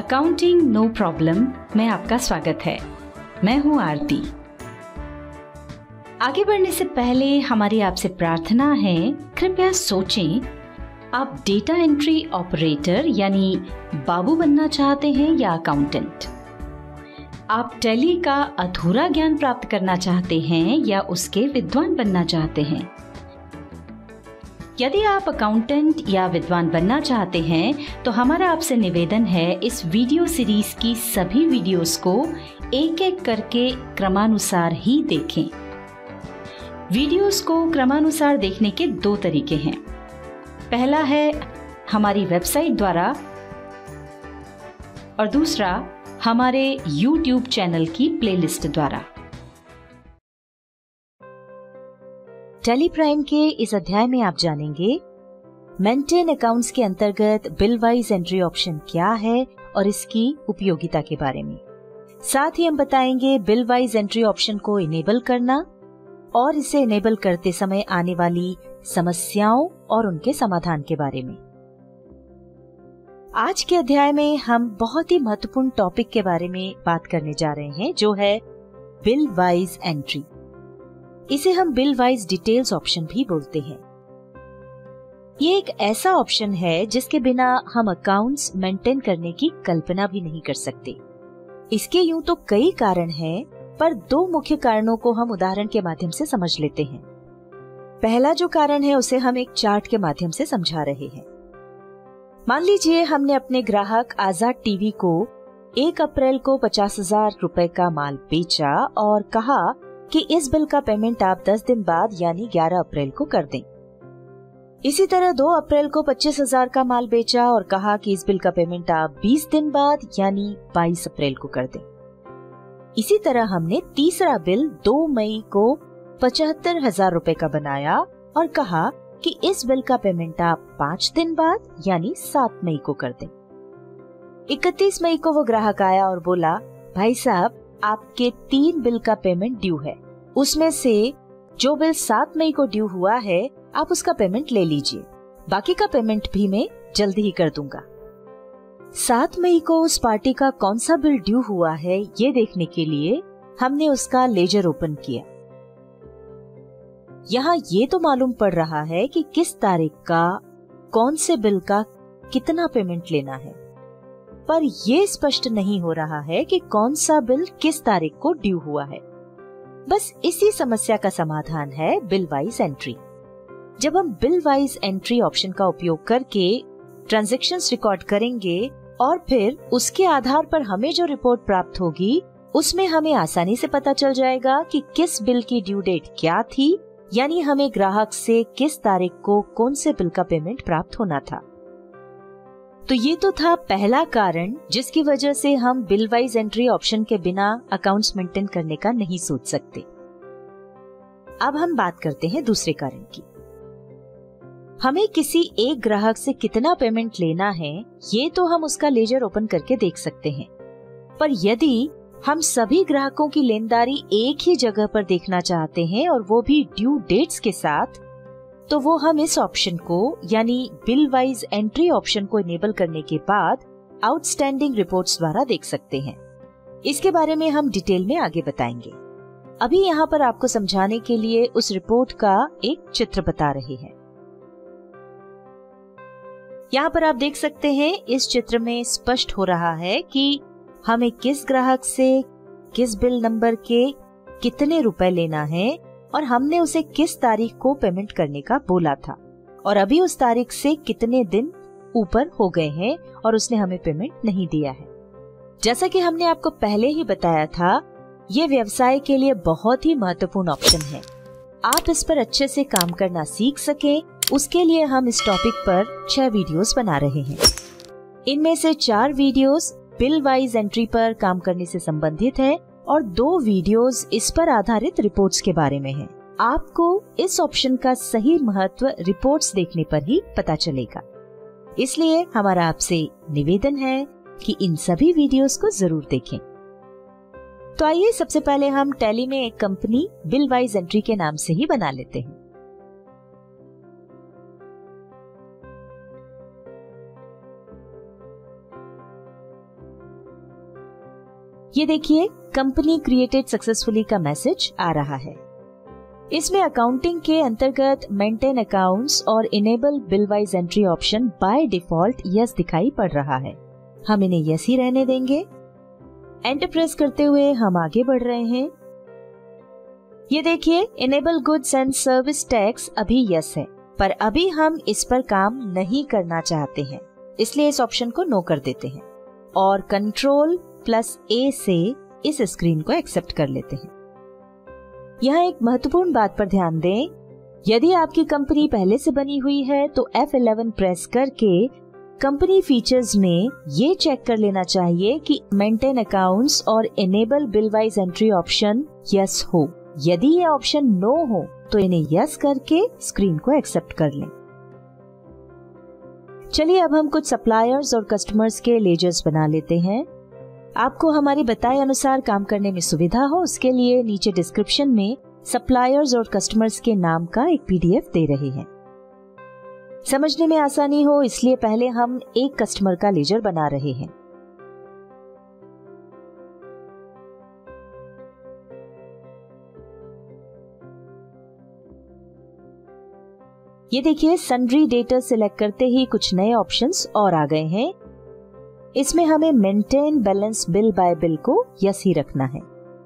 Accounting no problem में आपका स्वागत है। मैं हूं आरती। आगे बढ़ने से पहले हमारी आपसे प्रार्थना है, कृपया सोचें, आप डेटा एंट्री ऑपरेटर यानी बाबू बनना चाहते हैं या अकाउंटेंट? आप टैली का अधूरा ज्ञान प्राप्त करना चाहते हैं या उसके विद्वान बनना चाहते हैं? यदि आप अकाउंटेंट या विद्वान बनना चाहते हैं तो हमारा आपसे निवेदन है, इस वीडियो सीरीज की सभी वीडियोस को एक एक करके क्रमानुसार ही देखें। वीडियोस को क्रमानुसार देखने के दो तरीके हैं। पहला है हमारी वेबसाइट द्वारा और दूसरा हमारे YouTube चैनल की प्लेलिस्ट द्वारा। टैली प्राइम के इस अध्याय में आप जानेंगे मेंटेन अकाउंट्स के अंतर्गत बिल वाइज एंट्री ऑप्शन क्या है और इसकी उपयोगिता के बारे में। साथ ही हम बताएंगे बिल वाइज एंट्री ऑप्शन को इनेबल करना और इसे इनेबल करते समय आने वाली समस्याओं और उनके समाधान के बारे में। आज के अध्याय में हम बहुत ही महत्वपूर्ण टॉपिक के बारे में बात करने जा रहे हैं, जो है बिल वाइज एंट्री। इसे हम बिल वाइज डिटेल्स ऑप्शन भी बोलते हैं। ये एक ऐसा ऑप्शन है जिसके बिना हम अकाउंट्स मेंटेन करने की कल्पना भी नहीं कर सकते। इसके यूं तो कई कारण हैं, पर दो मुख्य कारणों को हम उदाहरण के माध्यम से समझ लेते हैं। पहला जो कारण है उसे हम एक चार्ट के माध्यम से समझा रहे हैं। मान लीजिए हमने अपने ग्राहक आजाद टीवी को 1 अप्रैल को 50,000 रुपए का माल बेचा और कहा कि इस बिल का पेमेंट आप 10 दिन बाद यानी 11 अप्रैल को कर दें। इसी तरह 2 अप्रैल को 25,000 का माल बेचा और कहा कि इस बिल का पेमेंट आप 20 दिन बाद यानी 22 अप्रैल को कर दें। इसी तरह हमने तीसरा बिल 2 मई को 75,000 रुपए का बनाया और कहा कि इस बिल का पेमेंट आप 5 दिन बाद यानी 7 मई को कर दें। 31 मई को वो ग्राहक आया और बोला, भाई साहब आपके 3 बिल का पेमेंट ड्यू है, उसमें से जो बिल 7 मई को ड्यू हुआ है आप उसका पेमेंट ले लीजिए, बाकी का पेमेंट भी मैं जल्दी ही कर दूंगा। 7 मई को उस पार्टी का कौन सा बिल ड्यू हुआ है ये देखने के लिए हमने उसका लेजर ओपन किया। यहाँ ये तो मालूम पड़ रहा है कि किस तारीख का कौन से बिल का कितना पेमेंट लेना है, पर यह स्पष्ट नहीं हो रहा है कि कौन सा बिल किस तारीख को ड्यू हुआ है। बस इसी समस्या का समाधान है बिल वाइज एंट्री। जब हम बिल वाइज एंट्री ऑप्शन का उपयोग करके ट्रांजैक्शंस रिकॉर्ड करेंगे और फिर उसके आधार पर हमें जो रिपोर्ट प्राप्त होगी उसमें हमें आसानी से पता चल जाएगा कि किस बिल की ड्यू डेट क्या थी, यानी हमें ग्राहक से किस तारीख को कौन से बिल का पेमेंट प्राप्त होना था। तो ये तो था पहला कारण जिसकी वजह से हम बिल वाइज एंट्री ऑप्शन के बिना अकाउंट्स मेंटेन करने का नहीं सोच सकते। अब हम बात करते हैं दूसरे कारण की। हमें किसी एक ग्राहक से कितना पेमेंट लेना है ये तो हम उसका लेजर ओपन करके देख सकते हैं, पर यदि हम सभी ग्राहकों की लेनदारी एक ही जगह पर देखना चाहते हैं और वो भी ड्यू डेट्स के साथ, तो वो हम इस ऑप्शन को यानी बिल वाइज एंट्री ऑप्शन को इनेबल करने के बाद आउटस्टैंडिंग रिपोर्ट्स द्वारा देख सकते हैं। इसके बारे में हम डिटेल में आगे बताएंगे। अभी यहाँ पर आपको समझाने के लिए उस रिपोर्ट का एक चित्र बता रहे हैं। यहाँ पर आप देख सकते हैं, इस चित्र में स्पष्ट हो रहा है कि हमें किस ग्राहक से किस बिल नंबर के कितने रुपए लेना है और हमने उसे किस तारीख को पेमेंट करने का बोला था और अभी उस तारीख से कितने दिन ऊपर हो गए हैं और उसने हमें पेमेंट नहीं दिया है। जैसा कि हमने आपको पहले ही बताया था, ये व्यवसाय के लिए बहुत ही महत्वपूर्ण ऑप्शन है। आप इस पर अच्छे से काम करना सीख सकें, उसके लिए हम इस टॉपिक पर 6 वीडियोस बना रहे हैं। इनमें से 4 वीडियोस बिल वाइज एंट्री पर काम करने से संबंधित है और 2 वीडियोस इस पर आधारित रिपोर्ट्स के बारे में हैं। आपको इस ऑप्शन का सही महत्व रिपोर्ट्स देखने पर ही पता चलेगा। इसलिए हमारा आपसे निवेदन है कि इन सभी वीडियोस को जरूर देखें। तो आइए सबसे पहले हम टैली में एक कंपनी बिल वाइज एंट्री के नाम से ही बना लेते हैं। ये देखिए कंपनी क्रिएटेड सक्सेसफुली का मैसेज आ रहा है। इसमें अकाउंटिंग के अंतर्गत मेंटेन अकाउंट्स और enable bill wise entry option by default yes दिखाई पड़ रहा है। हम इन्हें यस ही रहने देंगे। एंटर प्रेस करते हुए हम आगे बढ़ रहे हैं। ये देखिए enable goods and service tax अभी यस है, पर अभी हम इस पर काम नहीं करना चाहते हैं, इसलिए इस ऑप्शन को नो कर देते हैं और Ctrl+A से इस स्क्रीन को एक्सेप्ट कर लेते हैं। यहाँ एक महत्वपूर्ण बात पर ध्यान दें, यदि आपकी कंपनी पहले से बनी हुई है तो F11 प्रेस करके कंपनी फीचर्स में ये चेक कर लेना चाहिए कि मेंटेन अकाउंट्स और enable bill wise entry option yes हो। यदि ये ऑप्शन नो हो तो इन्हें यस करके स्क्रीन को एक्सेप्ट कर लें। चलिए अब हम कुछ सप्लायर्स और कस्टमर्स के लेजर्स बना लेते हैं। आपको हमारे बताए अनुसार काम करने में सुविधा हो, उसके लिए नीचे डिस्क्रिप्शन में सप्लायर्स और कस्टमर्स के नाम का एक PDF दे रहे हैं। समझने में आसानी हो इसलिए पहले हम एक कस्टमर का लेजर बना रहे हैं। ये देखिए सन्ड्री डेटा सिलेक्ट करते ही कुछ नए ऑप्शंस और आ गए हैं। इसमें हमें maintain balance bill by bill को यस ही रखना है।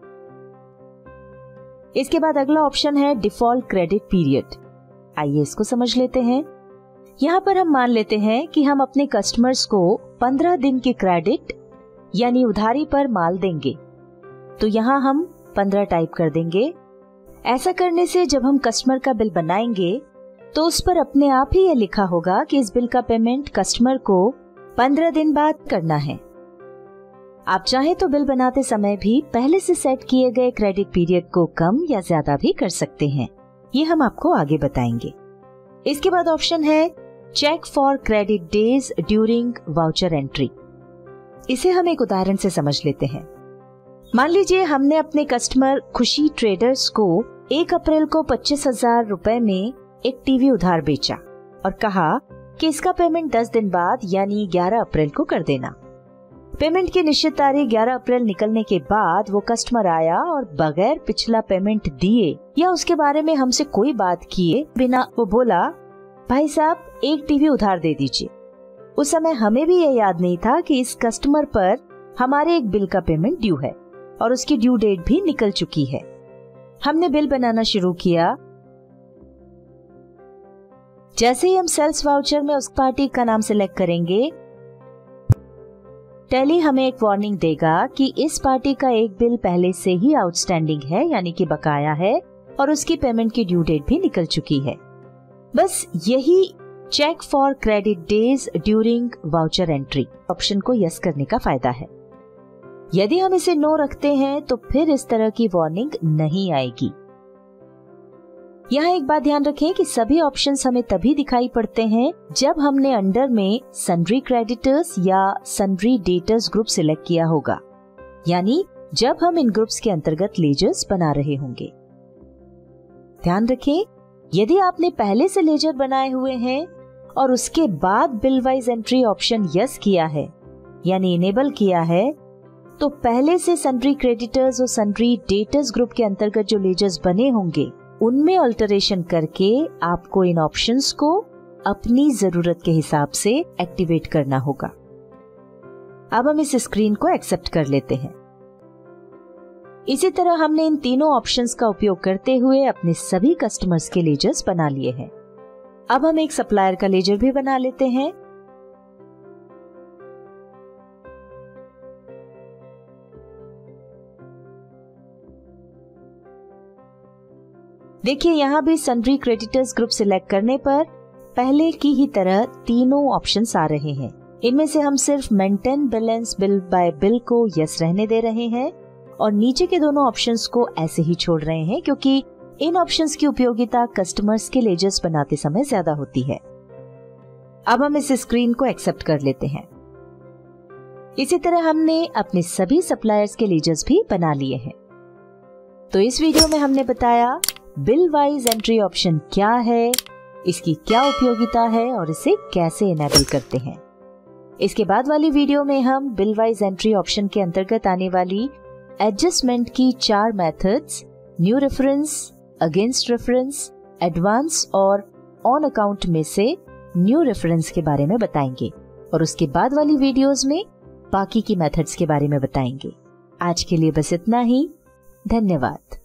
इसके बाद अगला ऑप्शन है डिफॉल्ट क्रेडिट पीरियड। आइए इसको समझ लेते हैं। यहाँ पर हम मान लेते हैं कि हम अपने कस्टमर्स को 15 दिन के क्रेडिट यानी उधारी पर माल देंगे, तो यहाँ हम 15 टाइप कर देंगे। ऐसा करने से जब हम कस्टमर का बिल बनाएंगे तो उस पर अपने आप ही ये लिखा होगा कि इस बिल का पेमेंट कस्टमर को 15 दिन बाद करना है। आप चाहे तो बिल बनाते समय भी पहले से सेट किए गए क्रेडिट पीरियड को कम या ज्यादा भी कर सकते हैं, ये हम आपको आगे बताएंगे। इसके बाद ऑप्शन है check for credit days during voucher entry. इसे हम एक उदाहरण से समझ लेते हैं। मान लीजिए हमने अपने कस्टमर खुशी ट्रेडर्स को 1 अप्रैल को 25,000 रुपए में एक टीवी उधार बेचा और कहा कि इसका पेमेंट 10 दिन बाद यानी 11 अप्रैल को कर देना। पेमेंट की निश्चित तारीख 11 अप्रैल निकलने के बाद वो कस्टमर आया और बगैर पिछला पेमेंट दिए या उसके बारे में हमसे कोई बात किए बिना वो बोला, भाई साहब एक टीवी उधार दे दीजिए। उस समय हमें भी ये याद नहीं था कि इस कस्टमर पर हमारे एक बिल का पेमेंट ड्यू है और उसकी ड्यू डेट भी निकल चुकी है। हमने बिल बनाना शुरू किया। जैसे ही हम सेल्स वाउचर में उस पार्टी का नाम सिलेक्ट करेंगे, टैली हमें एक वार्निंग देगा कि इस पार्टी का एक बिल पहले से ही आउटस्टैंडिंग है यानी कि बकाया है और उसकी पेमेंट की ड्यू डेट भी निकल चुकी है। बस यही check for credit days during voucher entry option को यस करने का फायदा है। यदि हम इसे नो रखते हैं तो फिर इस तरह की वार्निंग नहीं आएगी। यहाँ एक बात ध्यान रखें कि सभी ऑप्शंस हमें तभी दिखाई पड़ते हैं जब हमने अंडर में सन्ड्री क्रेडिटर्स या सन्ड्री डेटर्स ग्रुप सिलेक्ट किया होगा, यानी जब हम इन ग्रुप्स के अंतर्गत लेजर्स बना रहे होंगे। ध्यान रखें, यदि आपने पहले से लेजर बनाए हुए हैं और उसके बाद bill wise entry option yes किया है यानी इनेबल किया है, तो पहले से सन्ड्री क्रेडिटर्स और सन्ड्री डेटर्स ग्रुप के अंतर्गत जो लेजर्स बने होंगे उनमें अल्टरेशन करके आपको इन ऑप्शंस को अपनी जरूरत के हिसाब से एक्टिवेट करना होगा। अब हम इस स्क्रीन को एक्सेप्ट कर लेते हैं। इसी तरह हमने इन तीनों ऑप्शंस का उपयोग करते हुए अपने सभी कस्टमर्स के लेजर्स बना लिए हैं। अब हम एक सप्लायर का लेजर भी बना लेते हैं। देखिए यहाँ भी सन्ड्री क्रेडिटर्स ग्रुप सिलेक्ट करने पर पहले की ही तरह तीनों ऑप्शंस आ रहे हैं। इनमें से हम सिर्फ maintain balance bill by bill को यस रहने दे रहे हैं और नीचे के दोनों ऑप्शंस को ऐसे ही छोड़ रहे हैं क्योंकि इन ऑप्शंस की उपयोगिता कस्टमर्स के लेजर्स बनाते समय ज्यादा होती है। अब हम इस स्क्रीन को एक्सेप्ट कर लेते हैं। इसी तरह हमने अपने सभी सप्लायर्स के लेजर्स भी बना लिए हैं। तो इस वीडियो में हमने बताया बिल वाइज एंट्री ऑप्शन क्या है, इसकी क्या उपयोगिता है और इसे कैसे इनेबल करते हैं। इसके बाद वाली वीडियो में हम बिल वाइज एंट्री ऑप्शन के अंतर्गत आने वाली एडजस्टमेंट की 4 methods, new reference, against reference, advance और ऑन अकाउंट में से न्यू रेफरेंस के बारे में बताएंगे और उसके बाद वाली वीडियोस में बाकी की मेथड्स के बारे में बताएंगे। आज के लिए बस इतना ही। धन्यवाद।